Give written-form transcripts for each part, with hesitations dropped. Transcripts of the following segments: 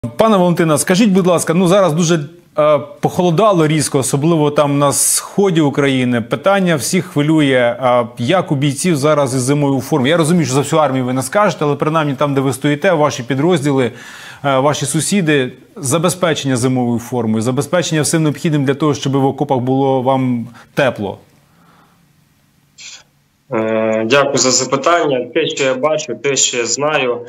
Пане Валентине, скажіть, будь ласка, ну зараз дуже похолодало різко, особливо там на сході України. Питання всіх хвилює, як у бійців зараз із зимою у формі. Я розумію, що за всю армію ви не скажете, але принаймні там, де ви стоїте, ваші підрозділи, ваші сусіди, забезпечення зимовою формою, забезпечення всім необхідним для того, щоб в окопах було вам тепло. Дякую за запитання. Те, що я бачу, те, що я знаю,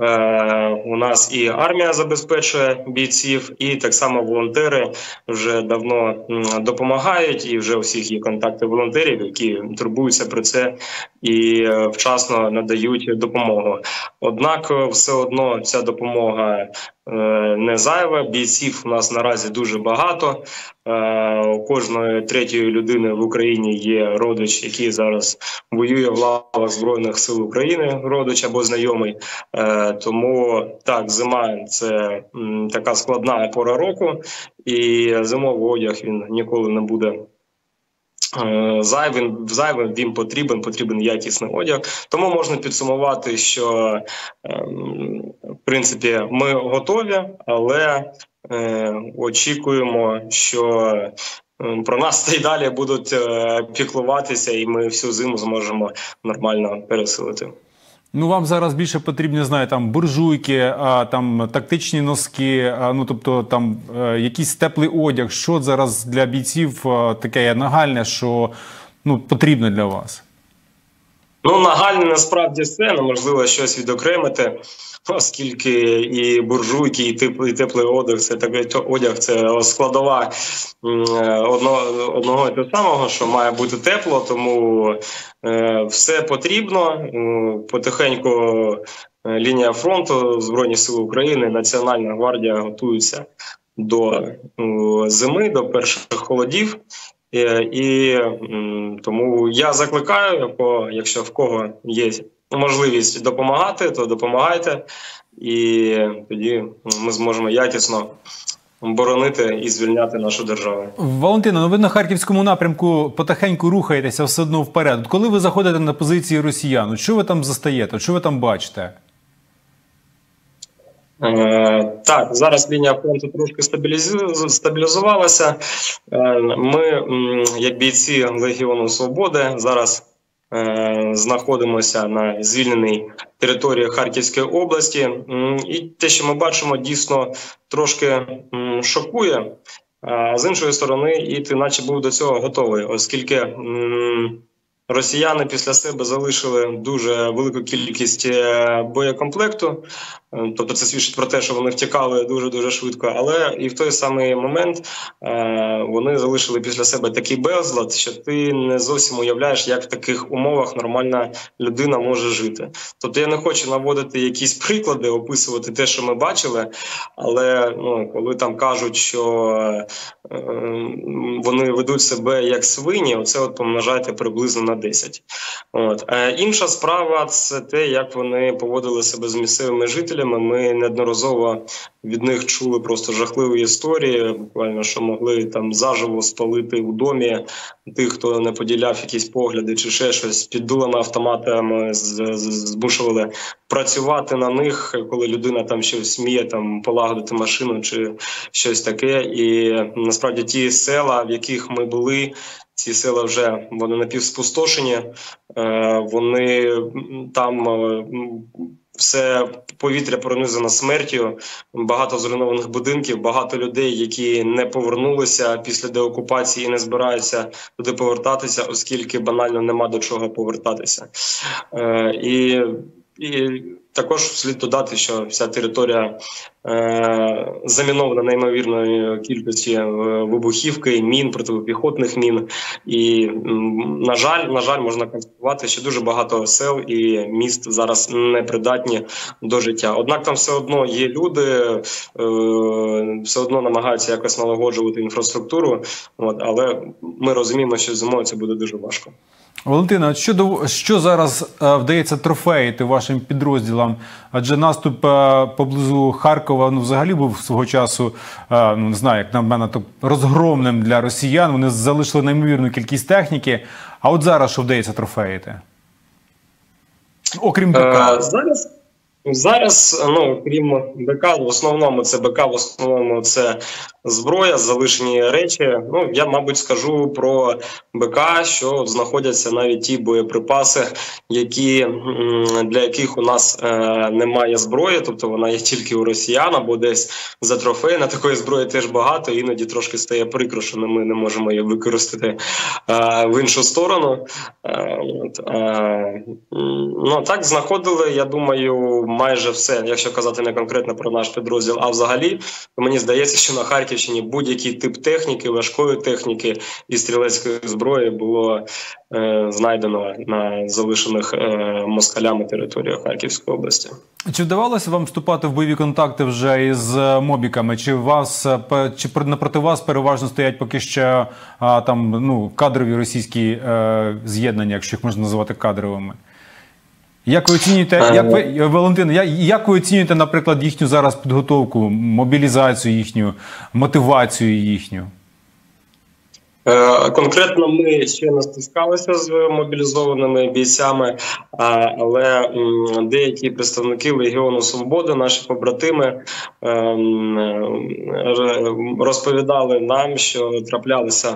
у нас і армія забезпечує бійців, і так само волонтери вже давно допомагають, і вже у всіх є контакти волонтерів, які турбуються про це і вчасно надають допомогу. Однак все одно ця допомога не зайва, бійців у нас наразі дуже багато. У кожної третьої людини в Україні є родич, який зараз воює в лавах Збройних сил України, родич або знайомий. Тому так, зима – це така складна пора року, і зимовий одяг він ніколи не буде зайвим, він потрібен якісний одяг. Тому можна підсумувати, що в принципі ми готові, але очікуємо, що про нас і далі будуть піклуватися, і ми всю зиму зможемо нормально пересилити. Ну, вам зараз більше потрібні, знаю, там буржуйки, там тактичні носки, ну, тобто там якийсь теплий одяг. Що зараз для бійців таке нагальне, що потрібно для вас? Ну, нагальне насправді все, неможливо щось відокремити, оскільки і буржуйки, і теплий одяг – це складова одного і того самого, що має бути тепло, тому все потрібно. Потихеньку лінія фронту, Збройні Сили України, Національна гвардія готуються до зими, до перших холодів. І тому я закликаю, якщо в кого є можливість допомагати, то допомагайте, і тоді ми зможемо якісно боронити і звільняти нашу державу. Валентино, ви на Харківському напрямку потихеньку рухаєтеся все одно вперед. Коли ви заходите на позиції росіян, що ви там застаєте, що ви там бачите? Так, зараз лінія фронту трошки стабілізувалася. Ми, як бійці Легіону Свободи, зараз знаходимося на звільненій території Харківської області. І те, що ми бачимо, дійсно трошки шокує. А з іншої сторони, і ти наче був до цього готовий, оскільки росіяни після себе залишили дуже велику кількість боєкомплекту, тобто це свідчить про те, що вони втікали дуже-дуже швидко, але і в той самий момент вони залишили після себе такий безлад, що ти не зовсім уявляєш, як в таких умовах нормальна людина може жити. Тобто я не хочу наводити якісь приклади, описувати те, що ми бачили, але коли там кажуть, що вони ведуть себе як свині, оце от помножайте приблизно на 10. Інша справа – це те, як вони поводили себе з місцевими жителями. Ми неодноразово від них чули просто жахливі історії, буквально, що могли там заживо спалити у домі тих, хто не поділяв якісь погляди чи ще щось, під дулами автоматами змушували працювати на них, коли людина там щось вміє там полагодити машину чи щось таке. І насправді ті села, в яких ми були, ці села вже вони напівспустошені, вони там все повітря пронизано смертю, багато зруйнованих будинків, багато людей, які не повернулися після деокупації і не збираються туди повертатися, оскільки банально нема до чого повертатися. І також слід додати, що вся територія замінована неймовірною кількістю вибухівки, мін, протипіхотних мін. І, на жаль, можна констатувати, що дуже багато сел і міст зараз непридатні до життя. Однак там все одно є люди, все одно намагаються якось налагоджувати інфраструктуру, але ми розуміємо, що зимою це буде дуже важко. Валентина, що зараз вдається трофеїти вашим підрозділам? Адже наступ поблизу Харкова взагалі був свого часу, не знаю, як на мене, розгромним для росіян. Вони залишили неймовірну кількість техніки. А от зараз що вдається трофеїти? Окрім БК. Зараз, ну, крім БК, в основному це БК, в основному це зброя, залишені речі. Ну, я, мабуть, скажу про БК, що знаходяться навіть ті боєприпаси, для яких у нас немає зброї, тобто вона є тільки у росіян або десь за трофейна. Такої зброї теж багато, іноді трошки стає прикро, що ми не можемо її використати в іншу сторону. Ну, так, знаходили, я думаю, майже все, якщо казати не конкретно про наш підрозділ, а взагалі, то мені здається, що на Харківщині будь-який тип техніки, важкої техніки і стрілецької зброї було знайдено на залишених москалями територіях Харківської області. Чи вдавалося вам вступати в бойові контакти вже із мобіками? Чи напроти вас переважно стоять поки що кадрові російські з'єднання, якщо їх можна називати кадровими? Як ви оцінюєте, Валентин, як ви оцінюєте, наприклад, їхню зараз підготовку, мобілізацію їхню, мотивацію їхню? Конкретно ми ще не стискалися з мобілізованими бійцями, але деякі представники Легіону Свободи, наші побратими, розповідали нам, що траплялися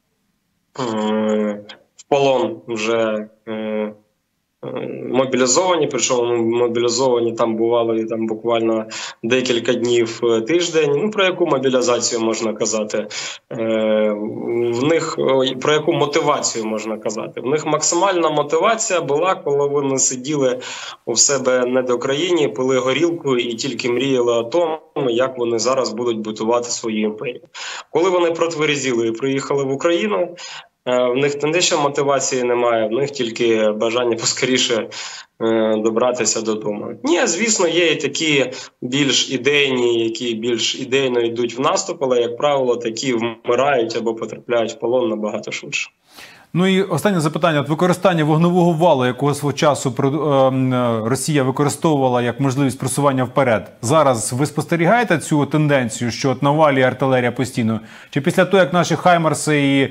в полон вже мобілізовані, причому мобілізовані там бували там буквально декілька днів, тиждень. Ну, про яку мобілізацію можна казати? В них, про яку мотивацію можна казати? В них максимальна мотивація була, коли вони сиділи у себе в недокраїні, пили горілку і тільки мріяли о тому, як вони зараз будуть будувати свою імперію. Коли вони протверезіли і приїхали в Україну, в них не що мотивації немає, в них тільки бажання поскоріше добратися додому. Ні, звісно, є і такі більш ідейні, які більш ідейно йдуть в наступ, але, як правило, такі вмирають або потрапляють в полон набагато швидше. Ну і останнє запитання. От використання вогневого валу, якого свого часу Росія використовувала як можливість просування вперед. Зараз ви спостерігаєте цю тенденцію, що от навалює артилерія постійно? Чи після того, як наші хаймарси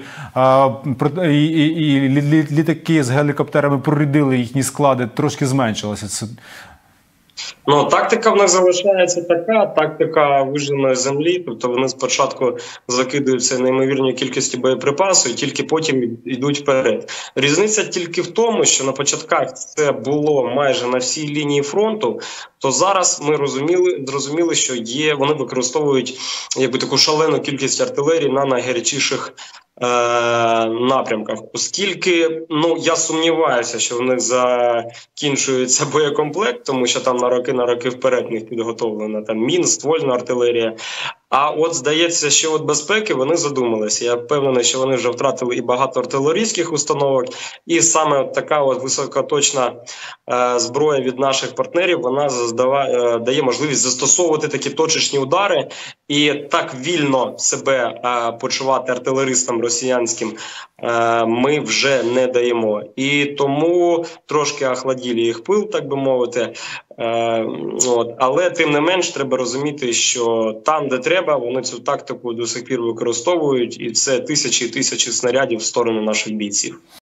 і літаки з гелікоптерами прорядили їхні склади, трошки зменшилося це? Ну, тактика в них залишається така, тактика вижженої землі, тобто вони спочатку закидаються неймовірною кількістю боєприпасу і тільки потім йдуть вперед. Різниця тільки в тому, що на початках це було майже на всій лінії фронту, то зараз ми зрозуміли, що вони використовують якби таку шалену кількість артилерії на найгарячіших напрямках. Оскільки, я сумніваюся, що в них закінчується боєкомплект, тому що там на роки вперед в них підготовлена там ствольна артилерія. А от, здається, що от безпеки вони задумалися. Я впевнений, що вони вже втратили і багато артилерійських установок, і саме от така от високоточна зброя від наших партнерів, вона дає можливість застосовувати такі точечні удари і так вільно себе почувати артилеристам росіянським ми вже не даємо. І тому трошки охладіли їх пил, так би мовити. Але тим не менш треба розуміти, що там, де треба, вони цю тактику до сих пір використовують, і це тисячі і тисячі снарядів в сторону наших бійців.